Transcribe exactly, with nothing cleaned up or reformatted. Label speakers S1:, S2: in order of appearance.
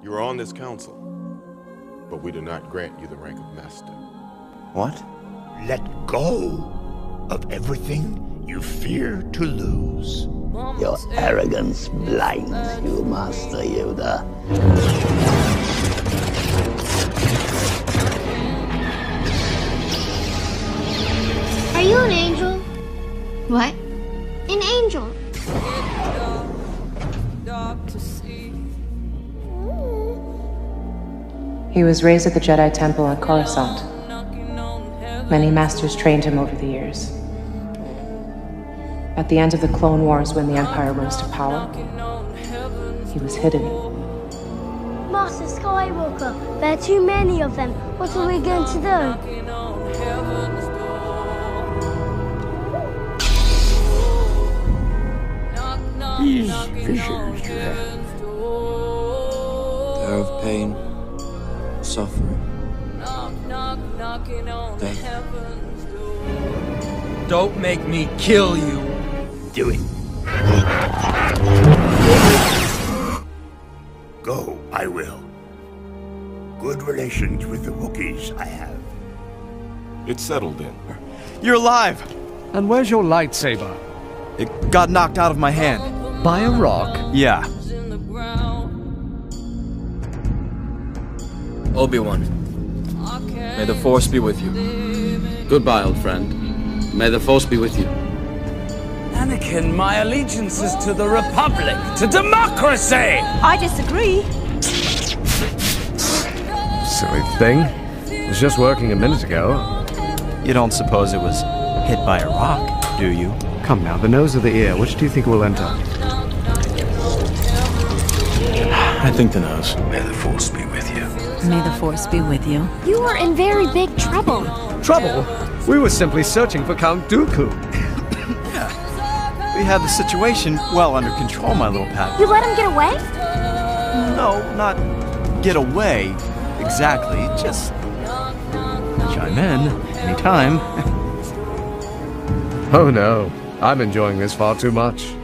S1: You are on this council, but we do not grant you the rank of master.
S2: What?
S3: Let go of everything you fear to lose.
S4: Your arrogance blinds you, Master Yoda.
S5: Are you an angel? What? An angel.
S6: He was raised at the Jedi Temple on Coruscant. Many masters trained him over the years. At the end of the Clone Wars, when the Empire rose to power, he was hidden.
S5: Master Skywalker, there are too many of them. What are we going to do?
S3: These visions you have.
S2: They're of pain, suffering, death.
S7: Don't make me kill you.
S3: Do it. Go, I will. Good relations with the Wookiees I have.
S1: It's settled then.
S2: You're alive!
S8: And where's your lightsaber?
S2: It got knocked out of my hand.
S8: By a rock?
S2: Yeah.
S7: Obi-Wan, may the Force be with you.
S9: Goodbye, old friend. May the Force be with you.
S10: Anakin, my allegiance is to the Republic, to democracy!
S11: I disagree.
S8: Silly thing. It was just working a minute ago.
S2: You don't suppose it was hit by a rock, do you?
S8: Come now, the nose or the ear, which do you think will enter?
S2: I think the nose.
S3: May the Force be with you.
S11: May the Force be with you.
S5: You are in very big trouble.
S8: Trouble? We were simply searching for Count Dooku.
S2: Yeah. We had the situation well under control, my little pal.
S5: You let him get away?
S2: No, not get away, exactly. Just chime in anytime.
S8: Oh no, I'm enjoying this far too much.